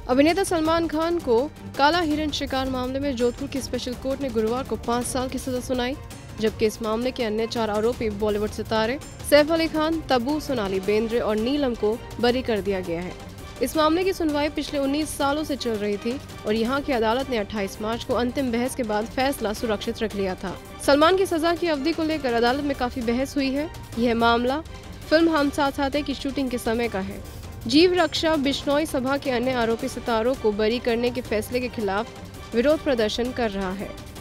अभिनेता सलमान खान को काला हिरण शिकार मामले में जोधपुर की स्पेशल कोर्ट ने गुरुवार को 5 साल की सजा सुनाई, जबकि इस मामले के अन्य 4 आरोपी बॉलीवुड सितारे सैफ अली खान, तब्बू, सोनाली बेंद्रे और नीलम को बरी कर दिया गया है। इस मामले की सुनवाई पिछले 19 सालों से चल रही थी और यहाँ की अदालत ने 28 मार्च को अंतिम बहस के बाद फैसला सुरक्षित रख लिया था। सलमान की सजा की अवधि को लेकर अदालत में काफी बहस हुई है। यह मामला फिल्म हम साथ साथ हैं की शूटिंग के समय का है। जीव रक्षा बिश्नोई सभा के अन्य आरोपी सितारों को बरी करने के फैसले के खिलाफ विरोध प्रदर्शन कर रहा है।